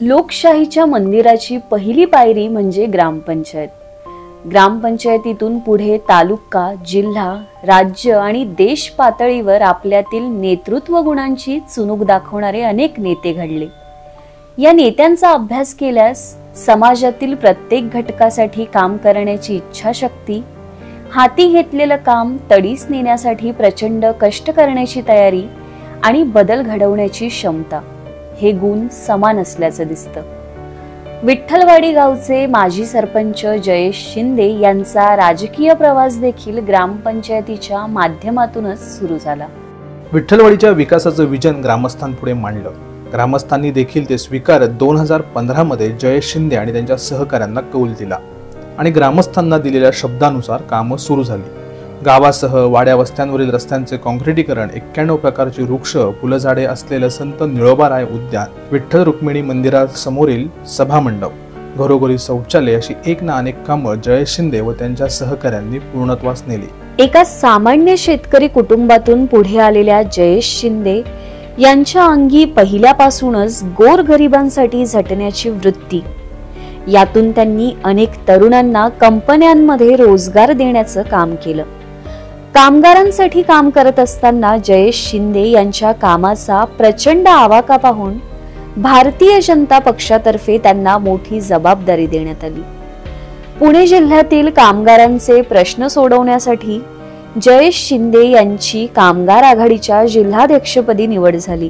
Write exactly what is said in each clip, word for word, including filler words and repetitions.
लोकशाहीच्या मंदिराची पहिली पायरी म्हणजे ग्रामपंचायत. ग्रामपंचायतीतून पुढे तालुका, जिल्हा, राज्य आणि देश पातळीवर आपल्यातील नेतृत्व गुणांची चुणूक दाखवणारे अनेक नेते घडले. या नेत्यांचा अभ्यास केल्यास समाजातील प्रत्येक घटकासाठी काम करण्याची इच्छाशक्ती, हाती घेतलेलं काम तडीस नेण्यासाठी प्रचंड कष्ट करण्याची तयारी आणि बदल घडवण्याची क्षमता हे गुण समान असल्याचं दिसतं. विठ्ठलवाडी गावचे माजी सरपंच जयेश शिंदे यांचा राजकीय प्रवास देखील ग्रामपंचायतीच्या माध्यमातूनच सुरू झाला. विठ्ठलवाडीच्या विकासाचं विजन ग्रामस्थांपुढे मांडलं. ग्रामस्थांनी देखील ते स्वीकारत दोन हजार पंधरा मध्ये जयेश शिंदे आणि त्यांच्या सहकाऱ्यांना कौल दिला आणि ग्रामस्थांना दिलेल्या शब्दानुसार कामं सुरू झाली. गावासह वाड्या वस्त्यांवरील रस्त्यांचे काँक्रिटीकरण, एक्क्याण्णव प्रकारची वृक्ष, फुलझाडे असलेलं संत निळोबाराय उद्यान, विठ्ठल रुक्मिणी मंदिरासमोरील सभामंडप, घरोघरी शौचालय अशी एक ना अनेक कामं जयेश शिंदे व त्यांच्या सहकाऱ्यांनी पूर्णत्वास नेली. एका सामान्य शेतकरी कुटुंबातून पुढे आलेल्या जयेश शिंदे यांच्या अंगी पहिल्यापासूनच गोरगरिबांसाठी झटण्याची वृत्ती. यातून त्यांनी अनेक तरुणांना कंपन्यांमध्ये रोजगार देण्याचं काम केलं. कामगारांसाठी काम करत असताना जयेश शिंदे यांच्या कामाचा प्रचंड आवाका पाहून भारतीय जनता पक्षातर्फे त्यांना मोठी जबाबदारी देण्यात आली. पुणे जिल्ह्यातील कामगारांचे प्रश्न सोडवण्यासाठी जयेश शिंदे यांची कामगार आघाडीच्या जिल्हाध्यक्षपदी निवड झाली.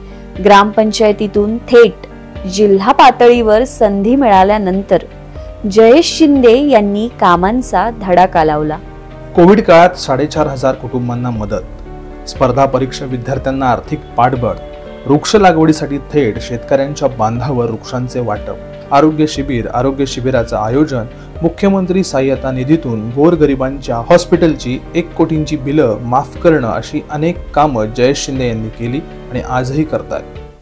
ग्रामपंचायतीतून थेट जिल्हा पातळीवर संधी मिळाल्यानंतर जयेश शिंदे यांनी कामांचा धडाका लावला. कोविड काळात साडेचार हजार कुटुंबांना मदत, स्पर्धा परीक्षा विद्यार्थ्यांना आर्थिक पाठबळ, वृक्ष लागवडीसाठी थेट शेतकऱ्यांच्या बांधावर वृक्षांचे वाटप, आरोग्य शिबिर, आरोग्य शिबिराचं आयोजन, मुख्यमंत्री सहाय्यता निधीतून गोरगरिबांच्या हॉस्पिटलची एक कोटींची बिलं माफ करणं अशी अनेक कामं जयेश शिंदे यांनी केली आणि आजही करतात.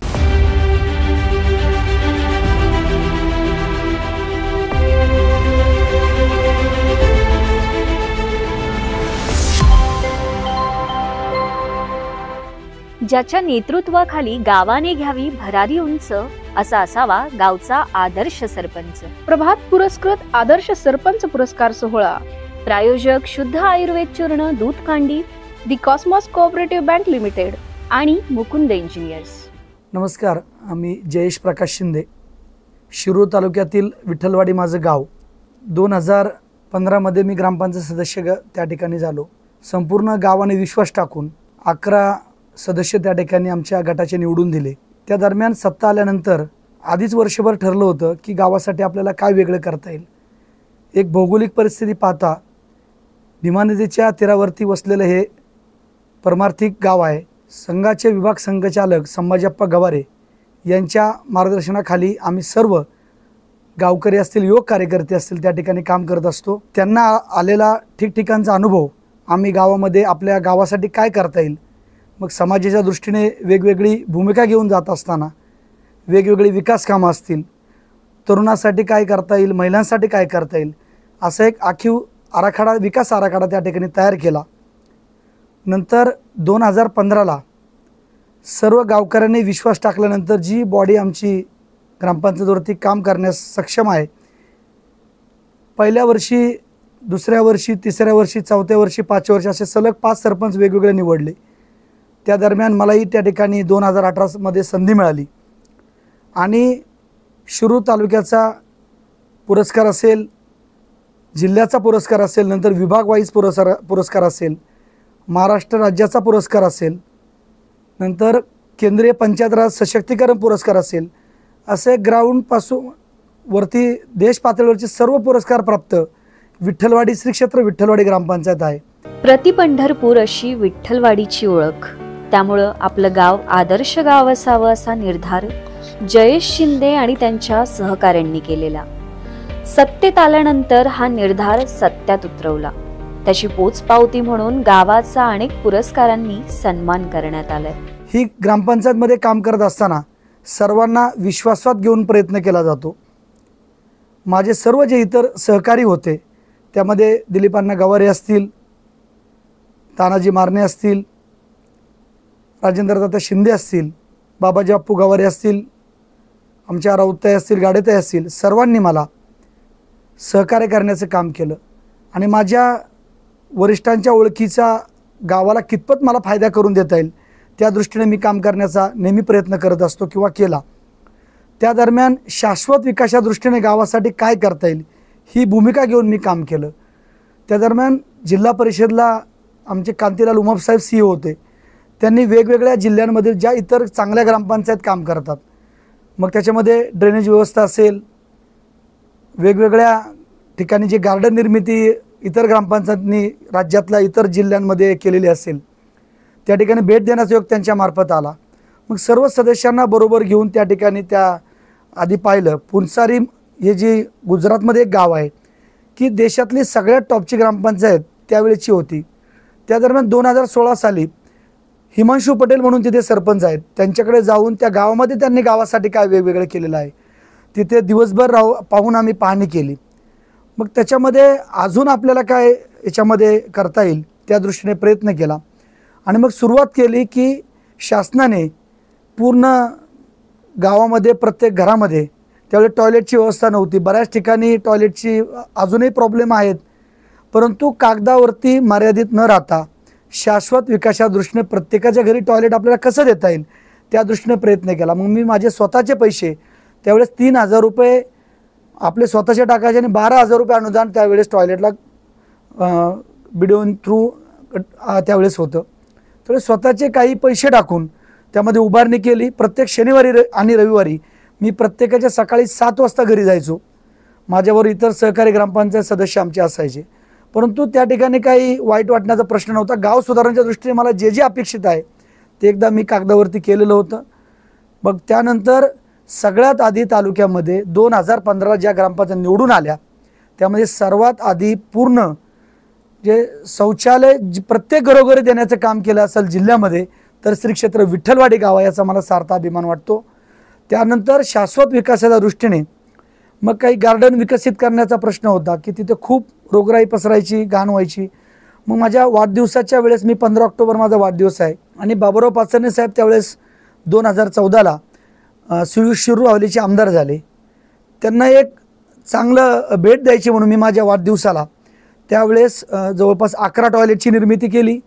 ज्याच्या नेतृत्वाखाली गावाने घ्यावी भरारी उंच असा असावा गावचा आदर्श सरपंच. प्रभात पुरस्कृत आदर्श सरपंच पुरस्कार सोहळा. प्रायोजक शुद्ध आयुर्वेद चूर्ण दूध कांडी, the Cosmos cooperative bank limited आणि मुकुंद इंजिनियर्स. नमस्कार, आम्ही जयेश प्रकाश शिंदे, शिरूर तालुक्यातील विठ्ठलवाडी माझं गाव. दोन हजार पंधरामध्ये मी ग्रामपंचायत सदस्य त्या ठिकाणी झालो. संपूर्ण गावाने विश्वास टाकून अकरा सदस्य त्या ठिकाणी आमच्या गटाचे निवडून दिले. त्या दरम्यान सत्ता आल्यानंतर आधीच वर्षभर ठरलं होतं की गावासाठी आपल्याला काय वेगळं करता येईल. एक भौगोलिक परिस्थिती पाहता भीमा नदीच्या तीरावरती वसलेलं हे परमार्थिक गाव आहे. संघाचे विभाग संघचालक संभाजीप्पा गवारे यांच्या मार्गदर्शनाखाली आम्ही सर्व गावकरी असतील, युवक कार्यकर्ते असतील त्या ठिकाणी काम करत असतो. त्यांना आलेला ठिकठिकाणचा अनुभव आम्ही गावामध्ये आपल्या गावासाठी काय करता येईल, मग समाजाच्या दृष्टीने वेगवेगळी भूमिका घेऊन जात असताना वेगवेगळी विकास कामं असतील, तरुणांसाठी काय करता येईल, महिलांसाठी काय करता येईल, असा एक आखीव आराखडा, विकास आराखडा त्या ठिकाणी तयार केला. नंतर दोन हजार पंधराला सर्व गावकऱ्यांनी विश्वास टाकल्यानंतर जी बॉडी आमची ग्रामपंचायतीवरती काम करण्यास सक्षम आहे, पहिल्या वर्षी, दुसऱ्या वर्षी, तिसऱ्या वर्षी, चौथ्या वर्षी, पाचव्या वर्षी असे सलग पाच सरपंच वेगवेगळे निवडले. त्या दरम्यान मलाही त्या ठिकाणी दोन हजार अठरामध्ये संधी मिळाली आणि शिरूर तालुक्याचा पुरस्कार असेल, जिल्ह्याचा पुरस्कार असेल, नंतर विभाग वाईज पुरस्कार पुरस्कार असेल, महाराष्ट्र राज्याचा पुरस्कार असेल, नंतर केंद्रीय पंचायत राज सशक्तीकरण पुरस्कार असेल, असे ग्राउंडपासून वरती देश पातळीवरचे सर्व पुरस्कार प्राप्त विठ्ठलवाडी श्री क्षेत्र विठ्ठलवाडी ग्रामपंचायत आहे. प्रति पंढरपूर अशी विठ्ठलवाडीची ओळख, त्यामुळं आपलं गाव आदर्श गाव असावं असा निर्धार जयेश शिंदे आणि त्यांच्या सहकाऱ्यांनी केलेला. सत्तेत आल्यानंतर हा निर्धार सत्यात उतरवला. त्याची पोचपावती म्हणून गावाचा अनेक पुरस्कारांनी सन्मान करण्यात आलाय. ही ग्रामपंचायतमध्ये काम करत असताना सर्वांना विश्वासात घेऊन प्रयत्न केला जातो. माझे सर्व जे इतर सहकारी होते त्यामध्ये दिलीपांना गवारे असतील, तानाजी मारणे असतील, राजेंद्रदादा शिंदे असतील, बाबाजी अप्पू गवारे असतील, आमच्या राऊतताई असतील, गाडेताई असतील, सर्वांनी मला सहकार्य करण्याचं काम केलं आणि माझ्या वरिष्ठांच्या ओळखीचा गावाला कितपत मला फायदा करून देता येईल त्या दृष्टीने मी काम करण्याचा नेहमी प्रयत्न करत असतो किंवा केला. त्या दरम्यान शाश्वत विकासाच्या दृष्टीने गावासाठी काय करता येईल ही भूमिका घेऊन मी काम केलं. त्या दरम्यान जिल्हा परिषदला आमचे कांतीलाल उमापसाहेब सी होते. त्यांनी वेगवेगळ्या जिल्ह्यांमधील ज्या इतर चांगल्या ग्रामपंचायत काम करतात, मग त्याच्यामध्ये ड्रेनेज व्यवस्था असेल, वेगवेगळ्या ठिकाणी जे गार्डन निर्मिती इतर ग्रामपंचायतींनी राज्यातल्या इतर जिल्ह्यांमध्ये केलेली असेल, त्या ठिकाणी भेट देण्याचा योग त्यांच्यामार्फत आला. मग सर्व सदस्यांना बरोबर घेऊन त्या ठिकाणी त्या आधी पाहिलं. पुनसारी हे जी गुजरातमध्ये एक गाव आहे की देशातली सगळ्यात टॉपची ग्रामपंचायत त्यावेळेची होती. त्या दरम्यान दोन हजार सोळा साली हिमांशू पटेल म्हणून तिथे सरपंच आहेत, त्यांच्याकडे जाऊन त्या गावामध्ये त्यांनी गावासाठी काय वेगवेगळं केलेलं आहे तिथे दिवसभर राहू पाहून आम्ही पाहणी केली. मग त्याच्यामध्ये अजून आपल्याला काय याच्यामध्ये करता येईल त्या दृष्टीने प्रयत्न केला आणि मग सुरुवात केली की शासनाने पूर्ण गावामध्ये प्रत्येक घरामध्ये त्यावेळी टॉयलेटची व्यवस्था नव्हती. बऱ्याच ठिकाणी टॉयलेटची अजूनही प्रॉब्लेम आहेत, परंतु कागदावरती मर्यादित न राहता शाश्वत विकासाच्या दृष्टीने प्रत्येकाच्या घरी टॉयलेट आपल्याला कसं देता येईल त्या दृष्टीने प्रयत्न केला. मग मी माझे स्वतःचे पैसे त्यावेळेस तीन हजार रुपये आपले स्वतःचे टाकायचे आणि बारा हजार रुपये अनुदान त्यावेळेस टॉयलेटला बिडिओन थ्रू त्यावेळेस होतं. तर स्वतःचे काही पैसे टाकून त्यामध्ये उभारणी केली. प्रत्येक शनिवारी र आणि रविवारी मी प्रत्येकाच्या सकाळी सात वाजता घरी जायचो. माझ्यावर इतर सहकारी ग्रामपंचायत सदस्य आमचे असायचे, परंतु त्या ठिकाणी काही वाईट वाटण्याचा प्रश्न नव्हता. गाव सुधारण्याच्या दृष्टीने मला जे जे अपेक्षित आहे ते एकदा मी कागदावरती केलेलं होतं. मग त्यानंतर सगळ्यात आधी तालुक्यामध्ये दोन हजार पंधरा ज्या ग्रामपंचायत निवडून आल्या त्यामध्ये सर्वात आधी पूर्ण जे शौचालय प्रत्येक घरोघरी देण्याचं काम केलं असेल जिल्ह्यामध्ये तर श्री क्षेत्र विठ्ठलवाडी गाव आहे, याचा मला सार्थ अभिमान वाटतो. त्यानंतर शाश्वत विकासाच्या दृष्टीने मग काही गार्डन विकसित करण्याचा प्रश्न होता की तिथे खूप रोगराई पसरायची, घाण व्हायची. मग माझ्या वाढदिवसाच्या वेळेस मी पंधरा ऑक्टोबर माझा वाढदिवस आहे आणि बाबुराव पाचरणे साहेब त्यावेळेस दोन हजार चौदाला शिरू शिरूर हवेलीचे आमदार झाले. त्यांना एक चांगलं भेट द्यायची म्हणून मी माझ्या वाढदिवसाला त्यावेळेस जवळपास अकरा टॉयलेटची निर्मिती केली.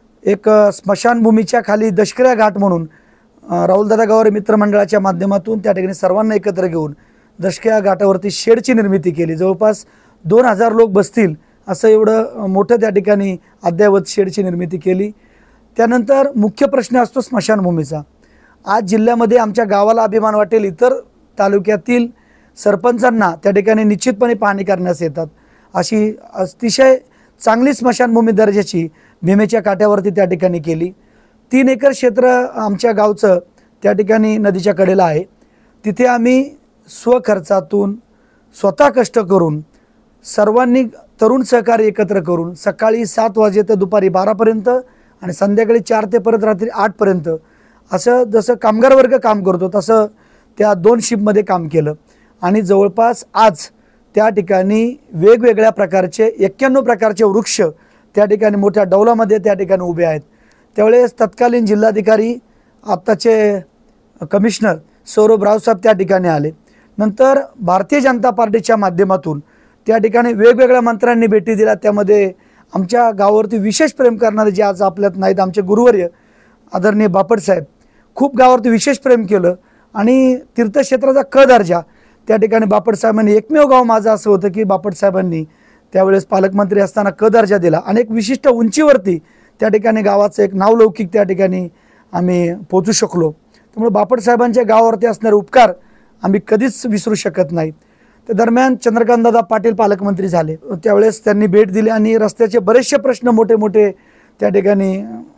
एक स्मशानभूमीच्या खाली दशकऱ्या घाट म्हणून राहुलदादा गवारे मित्रमंडळाच्या माध्यमातून त्या ठिकाणी सर्वांना एकत्र घेऊन दशकऱ्या घाटावरती शेडची निर्मिती केली. जवळपास दोन हजार लोक बसतील असं एवढं मोठं त्या ठिकाणी अद्ययावत शेडची निर्मिती केली. त्यानंतर मुख्य प्रश्न असतो स्मशानभूमीचा. आज जिल्ह्यामध्ये आमच्या गावाला अभिमान वाटेल, इतर तालुक्यातील सरपंचांना त्या ठिकाणी निश्चितपणे पाहणी करण्यास येतात. अशी अतिशय चांगली स्मशानभूमी दर्जाची भीमेच्या काठ्यावरती त्या ठिकाणी केली. तीन एकर क्षेत्र आमच्या गावचं त्या ठिकाणी नदीच्या कडेला आहे. तिथे आम्ही स्वखर्चातून स्वतः कष्ट करून सर्वांनी तरुण सहकारी एकत्र करून सकाळी सात वाजे ते दुपारी बारापर्यंत आणि संध्याकाळी चार ते परत रात्री आठपर्यंत असं जसं कामगार वर्ग काम करतो तसं त्या दोन शिफ्टमध्ये काम केलं आणि जवळपास आज त्या ठिकाणी वेगवेगळ्या प्रकारचे एक्क्याण्णव प्रकारचे वृक्ष त्या ठिकाणी मोठ्या डौलामध्ये त्या ठिकाणी उभे आहेत. त्यावेळेस तत्कालीन जिल्हाधिकारी आत्ताचे कमिशनर सौरभ रावसाहेब त्या ठिकाणी आले. नंतर भारतीय जनता पार्टीच्या माध्यमातून त्या ठिकाणी वेगवेगळ्या मंत्र्यांनी भेटी दिल्या. त्यामध्ये आमच्या गावावरती विशेष प्रेम करणारे जे आज आपल्यात नाहीत आमचे गुरुवर्य आदरणीय बापटसाहेब खूप गावावरती विशेष प्रेम केलं आणि तीर्थक्षेत्राचा क दर्जा त्या ठिकाणी बापटसाहेबांनी एकमेव गाव माझं असं होतं की बापटसाहेबांनी त्यावेळेस पालकमंत्री असताना क दर्जा दिला आणि एक विशिष्ट उंचीवरती त्या ठिकाणी गावाचं एक नावलौकिक त्या ठिकाणी आम्ही पोचू शकलो. त्यामुळे बापटसाहेबांच्या गावावरती असणारे उपकार आम्ही कधीच विसरू शकत नाही. त्या दरम्यान चंद्रकांतदादा पाटील पालकमंत्री झाले. त्यावेळेस त्यांनी भेट दिली आणि रस्त्याचे बरेचसे प्रश्न मोठे मोठे त्या ठिकाणी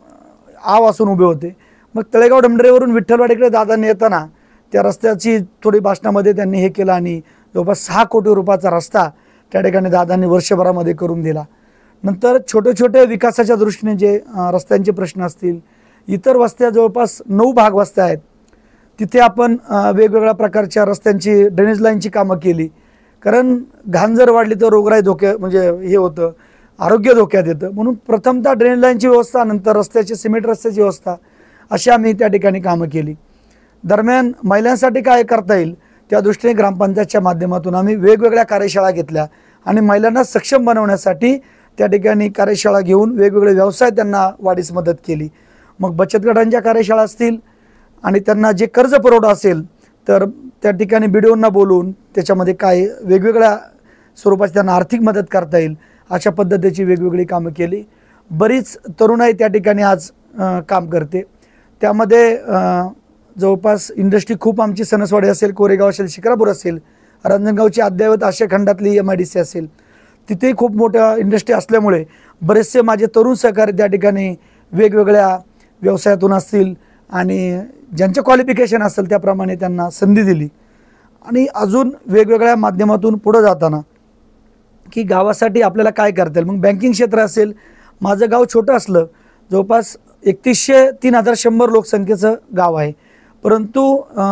आव असून उभे होते. मग तळेगाव डमडरेवरून विठ्ठलवाडीकडे दादांनी येताना त्या रस्त्याची थोडी भाषणामध्ये त्यांनी हे केलं आणि जवळपास सहा कोटी रुपयाचा रस्ता त्या ठिकाणी दादांनी वर्षभरामध्ये करून दिला. नंतर छोटे छोटे विकासाच्या दृष्टीने जे रस्त्यांचे प्रश्न असतील, इतर वस्त्या जवळपास नऊ भाग वस्त्या आहेत, तिथे आपण वेगवेगळ्या प्रकारच्या रस्त्यांची ड्रेनेज लाईनची कामं केली. कारण घाण जर वाढली तर रोगराई धोक्या म्हणजे हे होतं, आरोग्य धोक्यात येतं. म्हणून प्रथमतः ड्रेनेज लाईनची व्यवस्था, नंतर रस्त्याची सिमेंट रस्त्याची व्यवस्था अशी आम्ही त्या ठिकाणी कामं केली. दरम्यान महिलांसाठी काय करता येईल त्या दृष्टीने ग्रामपंचायतच्या माध्यमातून आम्ही वेगवेगळ्या कार्यशाळा घेतल्या आणि महिलांना सक्षम बनवण्यासाठी त्या ठिकाणी कार्यशाळा घेऊन वेगवेगळे व्यवसाय त्यांना वाढीस मदत केली. मग बचत गटांच्या कार्यशाळा असतील आणि त्यांना जे कर्ज पुरवठा असेल तर त्या ठिकाणी बीडीओंना बोलून त्याच्यामध्ये काय वेगवेगळ्या स्वरूपाची त्यांना आर्थिक मदत करता येईल अशा पद्धतीची वेगवेगळी कामं केली. बरीच तरुणाई त्या ठिकाणी आज काम करते. त्यामध्ये जवळपास इंडस्ट्री खूप आमची सणसवाडी असेल, कोरेगाव असेल, शिक्रापूर असेल, रांजणगावची अद्ययावत आशिया खंडातली एम आय डी सी असेल, तिथेही खूप मोठ्या इंडस्ट्री असल्यामुळे बरेचसे माझे तरुण सहकारी त्या ठिकाणी वेगवेगळ्या व्यवसायातून असतील आणि ज्यांचं क्वालिफिकेशन असेल त्याप्रमाणे त्यांना संधी दिली. आणि अजून वेगवेगळ्या माध्यमातून पुढं जाताना की गावासाठी आपल्याला काय करता येईल. मग बँकिंग क्षेत्र असेल, माझं गाव छोटं असलं, जवळपास एकतीसशे तीन हजार शंभर लोकसंख्येचं गाव आहे, परंतु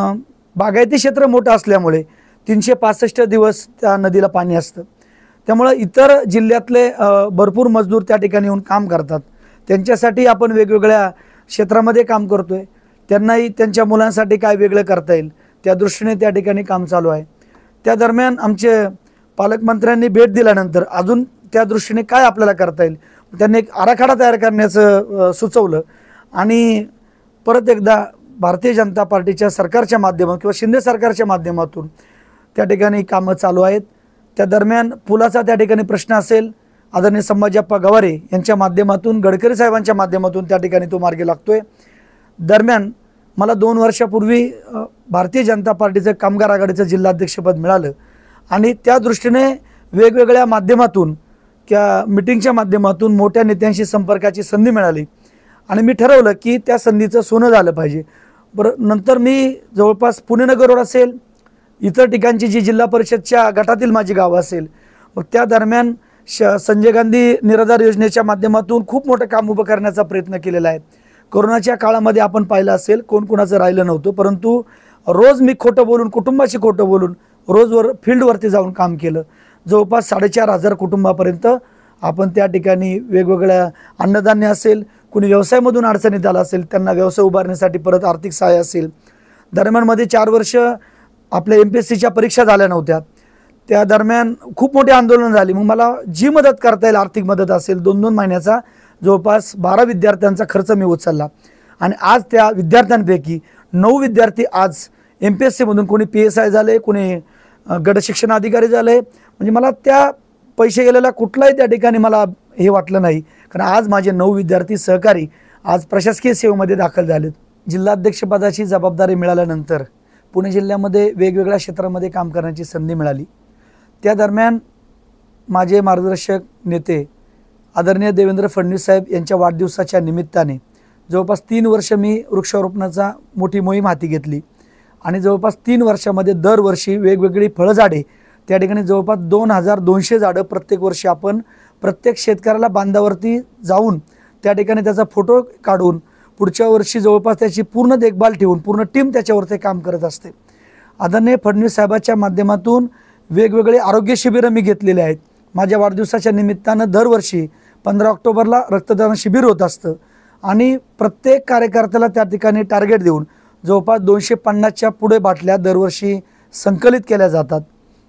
बागायती क्षेत्र मोठं असल्यामुळे तीनशे पासष्ट दिवस त्या नदीला पाणी असतं. त्यामुळं इतर जिल्ह्यातले भरपूर मजदूर त्या ठिकाणी येऊन काम करतात. त्यांच्यासाठी आपण वेगवेगळ्या क्षेत्रामध्ये काम करतो आहे. त्यांनाही त्यांच्या मुलांसाठी काय वेगळं करता येईल त्या दृष्टीने त्या ठिकाणी काम चालू आहे. त्या दरम्यान आमचे पालकमंत्र्यांनी भेट दिल्यानंतर अजून त्या दृष्टीने काय आपल्याला करता येईल त्यांनी एक आराखडा तयार करण्याचं सुचवलं आणि परत एकदा भारतीय जनता पार्टीच्या सरकारच्या माध्यमातून किंवा शिंदे सरकारच्या माध्यमातून त्या ठिकाणी कामं चालू आहेत. त्या दरम्यान पुलाचा त्या ठिकाणी प्रश्न असेल, आदरणीय संभाजीप्पा गवारे यांच्या माध्यमातून, गडकरी साहेबांच्या माध्यमातून त्या ठिकाणी तो मार्गी लागतोय. दरम्यान मला दोन वर्षापूर्वी भारतीय जनता पार्टीचं कामगार आघाडीचं जिल्हाध्यक्षपद मिळालं आणि त्या दृष्टीने वेगवेगळ्या माध्यमातून त्या मिटिंगच्या माध्यमातून मोठ्या नेत्यांशी संपर्काची संधी मिळाली आणि मी ठरवलं की त्या संधीचं सोनं झालं पाहिजे. बरं, नंतर मी जवळपास पुणे नगर रोड असेल, इतर ठिकाणची जी जिल्हा परिषदच्या गटातील माझी गावं असेल, मग त्या दरम्यान श संजय गांधी निराधार योजनेच्या माध्यमातून खूप मोठं काम उभं करण्याचा प्रयत्न केलेला आहे. कोरोनाच्या काळामध्ये आपण पाहिलं असेल कोण कोणाचं राहिलं नव्हतं, परंतु रोज मी खोटं बोलून, कुटुंबाशी खोटं बोलून रोजवर फील्डवरती जाऊन काम केलं. जवळपास साडेचार हजार कुटुंबापर्यंत आपण त्या ठिकाणी वेगवेगळ्या अन्नधान्य असेल, कुणी व्यवसायामधून अडचणीत आला असेल त्यांना व्यवसाय उभारण्यासाठी परत आर्थिक सहाय्य असेल. दरम्यानमध्ये चार वर्ष आपल्या एम पी एस सीच्या परीक्षा झाल्या नव्हत्या, त्या दरम्यान खूप मोठी आंदोलन झाली. मग मला जी मदत करता येईल, आर्थिक मदत असेल, दोन दोन महिन्याचा जवळपास बारा विद्यार्थ्यांचा खर्च मी उचलला आणि आज त्या विद्यार्थ्यांपैकी नऊ विद्यार्थी आज एम पी एस सीमधून कोणी पी एस आय झाले, कोणी गट शिक्षण अधिकारी झाले. म्हणजे मला त्या पैसे गेलेला कुठलाही त्या ठिकाणी मला हे वाटलं नाही, कारण आज माझे नऊ विद्यार्थी सहकारी आज प्रशासकीय सेवेमध्ये दाखल झालेत. जिल्हाध्यक्षपदाची जबाबदारी मिळाल्यानंतर पुणे जिल्ह्यामध्ये वेगवेगळ्या क्षेत्रामध्ये काम करण्याची संधी मिळाली. त्या दरम्यान माझे मार्गदर्शक नेते आदरणीय देवेंद्र फडणवीस साहेब यांच्या वाढदिवसाच्या निमित्ताने जवळपास तीन वर्ष मी वृक्षारोपणाचा मोठी मोहीम हाती घेतली आणि जवळपास तीन वर्षामध्ये दरवर्षी वेगवेगळी फळझाडे त्या ठिकाणी जवळपास दोन हजार दोनशे झाडं प्रत्येक वर्षी आपण प्रत्येक शेतकऱ्याला बांधावरती जाऊन त्या ठिकाणी त्याचा फोटो काढून पुढच्या वर्षी जवळपास त्याची पूर्ण देखभाल ठेवून पूर्ण टीम त्याच्यावरती काम करत असते. आदरणीय फडणवीस साहेबांच्या माध्यमातून वेगवेगळे आरोग्य शिबिरं मी घेतलेले आहेत. माझ्या वाढदिवसाच्या निमित्तानं दरवर्षी पंधरा ऑक्टोबरला रक्तदान शिबिर होत असतं आणि प्रत्येक कार्यकर्त्याला त्या ठिकाणी टार्गेट देऊन जवळपास दोनशे पन्नासच्या पुढे बाटल्या दरवर्षी संकलित केल्या जातात.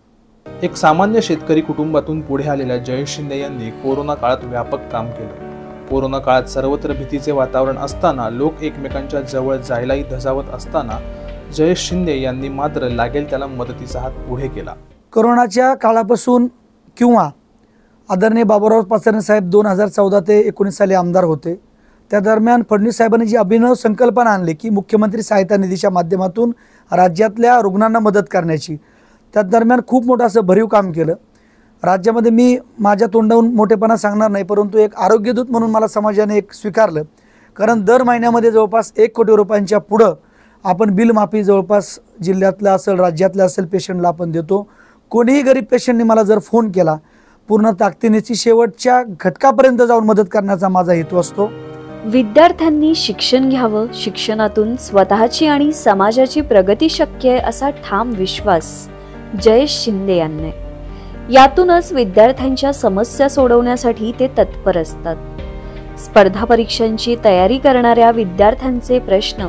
एक सामान्य शेतकरी कुटुंबातून पुढे आलेल्या जयेश शिंदे यांनी कोरोना काळात व्यापक काम केलं. कोरोना काळात सर्वत्र भीतीचे वातावरण असताना, लोक एकमेकांच्या जवळ जायलाही धजावत असताना जयेश शिंदे यांनी मात्र लागेल त्याला मदतीचा हात पुढे केला. कोरोनाच्या काळापासून किंवा आदरणीय बाबूराव पाचरणे साहेब दोन हजार चौदा ते एकोणीस साली आमदार होते, त्या दरम्यान फडणवीस साहेबांनी जी अभिनव संकल्पना आणली की मुख्यमंत्री सहायता निधीच्या माध्यमातून राज्यातल्या रुग्णांना मदत करण्याची, त्या दरम्यान खूप मोठं असं भरीव काम केलं. राज्यामध्ये मी माझ्या तोंडावरून मोठेपणा सांगणार नाही, परंतु एक आरोग्यदूत म्हणून मला समाजाने एक स्वीकारलं, कारण दर महिन्यामध्ये जवळपास एक कोटी रुपयांच्या पुढं आपण बिल माफी जवळपास जिल्ह्यातल्या असेल, राज्यातल्या असेल पेशंटला आपण देतो. कोणीही गरीब पेशंटने मला जर फोन केला, पूर्ण ताकदीनेची शेवटच्या घटकापर्यंत जाऊन मदत करण्याचा माझा हेतू असतो. विद्यार्थ्यांनी शिक्षण घ्यावं, शिक्षणातून स्वतःची आणि समाजाची प्रगती शक्य आहे असा ठाम विश्वास जयेश शिंदे यांना. यातूनच विद्यार्थ्यांच्या समस्या सोडवण्यासाठी ते तत्पर असतात. स्पर्धा परीक्षांची तयारी करणाऱ्या विद्यार्थ्यांचे प्रश्न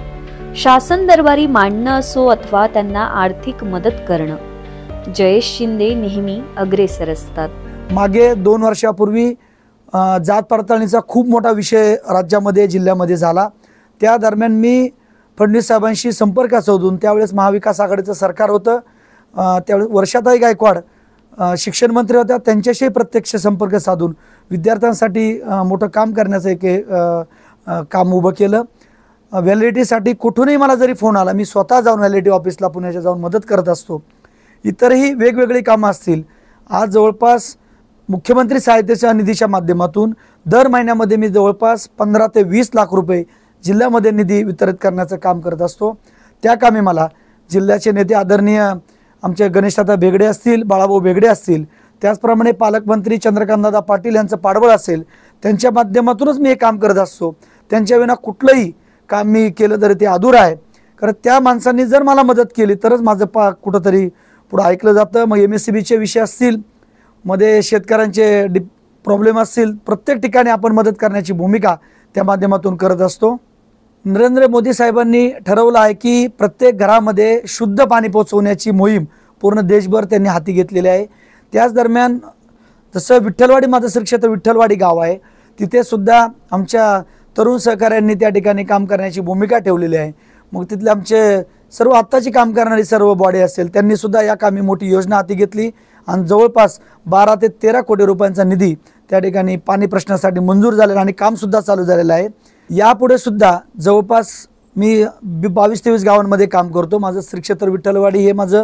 शासन दरबारी मांडणं असो अथवा त्यांना आर्थिक मदत करणं, जयेश शिंदे नेहमी अग्रेसर असतात। मागे दोन वर्षापूर्वी अ, जात पडताळणीचा खूप मोठा विषय राज्यामध्ये जिल्ह्यामध्ये झाला। त्या दरम्यान मी फडणवीस साहेबांशी संपर्क साधून, त्यावेळेस महाविकास आघाडीचं सरकार होतं, अ, त्यावेळेस वर्षाताई गायकवाड अ, शिक्षण मंत्री होत्या, त्यांच्याशी प्रत्यक्ष संपर्क साधून विद्यार्थ्यांसाठी अ, मोठं काम करण्याचं एक अ, अ, काम उभं केलं। व्हॅलिडिटीसाठी कुठूनही मला जरी फोन आला, मी स्वतः जाऊन व्हॅलिडिटी ऑफिसला पुण्याच्या जाऊन मदत करत असतो। इतरही वेगवेगळी कामं असतील। आज जवळपास मुख्यमंत्री सहायतेच्या निधीच्या माध्यमातून दर महिन्यामध्ये मी जवळपास पंधरा ते वीस लाख रुपये जिल्ह्यामध्ये निधी वितरित करण्याचं काम करत असतो। त्या कामी मला जिल्ह्याचे नेते आदरणीय आमचे गणेशदादा बेगडे असतील, बाळाभाऊ बेगडे असतील, त्याचप्रमाणे पालकमंत्री चंद्रकांतदादा पाटील यांचं पाठबळ असेल, त्यांच्या माध्यमातूनच मी हे काम करत असतो। त्यांच्या विना कुठलंही काम मी केलं तरी ते अधूर आहे, कारण त्या माणसांनी जर मला मदत केली तरच माझं पा कुठंतरी पुढं ऐकलं जातं। मग एम एस सी बीचे विषय असतील, मध्ये शेतकऱ्यांचे डि प्रॉब्लेम असतील, प्रत्येक ठिकाणी आपण मदत करण्याची भूमिका त्या माध्यमातून करत असतो। नरेंद्र मोदी साहेबांनी ठरवलं आहे की प्रत्येक घरामध्ये शुद्ध पाणी पोहोचवण्याची मोहीम पूर्ण देशभर त्यांनी हाती घेतलेली आहे। त्याच दरम्यान जसं विठ्ठलवाडी माझं श्री क्षेत्र विठ्ठलवाडी गाव आहे, तिथे सुद्धा आमच्या तरुण सहकाऱ्यांनी त्या ठिकाणी काम करण्याची भूमिका ठेवलेली आहे। मग तिथले आमचे सर्व आत्ताची काम करणारी सर्व बॉडी असेल, त्यांनी सुद्धा या कामी मोठी योजना हाती घेतली आणि जवळपास बारा ते तेरा कोटी रुपयांचा निधी त्या ठिकाणी पाणी प्रश्नासाठी मंजूर झालेला आणि कामसुद्धा चालू झालेलं आहे। यापुढे सुद्धा जवळपास मी बावीस तेवीस गावांमध्ये काम करतो। माझं श्री क्षेत्र विठ्ठलवाडी हे माझं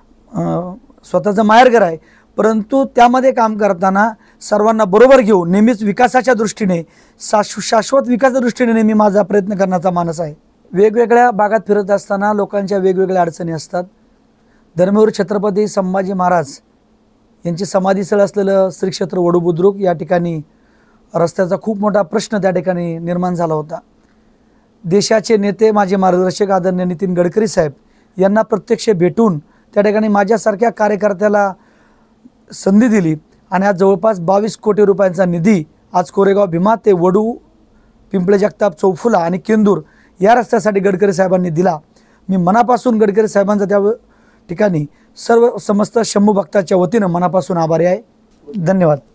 स्वतःचं माहेरघर आहे, परंतु त्यामध्ये काम करताना सर्वांना बरोबर घेऊन नेहमीच विकासाच्या दृष्टीने शाश्व शाश्वत विकासाच्या दृष्टीने नेहमी माझा प्रयत्न करण्याचा मानस आहे। वेगवेगळ्या भागात फिरत असताना लोकांच्या वेगवेगळ्या अडचणी असतात। धर्मवीर छत्रपती संभाजी महाराज यांची समाधीस्थळ असलेलं श्री क्षेत्र वडू बुद्रुक या ठिकाणी रस्त्याचा खूप मोठा प्रश्न त्या ठिकाणी निर्माण झाला होता। देशाचे नेते माझे मार्गदर्शक आदरणीय नितीन गडकरी साहेब यांना प्रत्यक्ष भेटून त्या ठिकाणी माझ्यासारख्या कार्यकर्त्याला संधी दिली आणि आज जवळपास बावीस कोटी रुपयांचा निधी आज कोरेगाव भीमा ते वडू, पिंपळे जगताप, चौफुला आणि केंदूर या रस्त्यासाठी गडकरी साहेबांनी दिला। मी मनापासून गडकरी साहेबांचा त्या ठिकाणी सर्व समस्त शंभू भक्ताच्या वतीनं मनापासून आभारी आहे। धन्यवाद।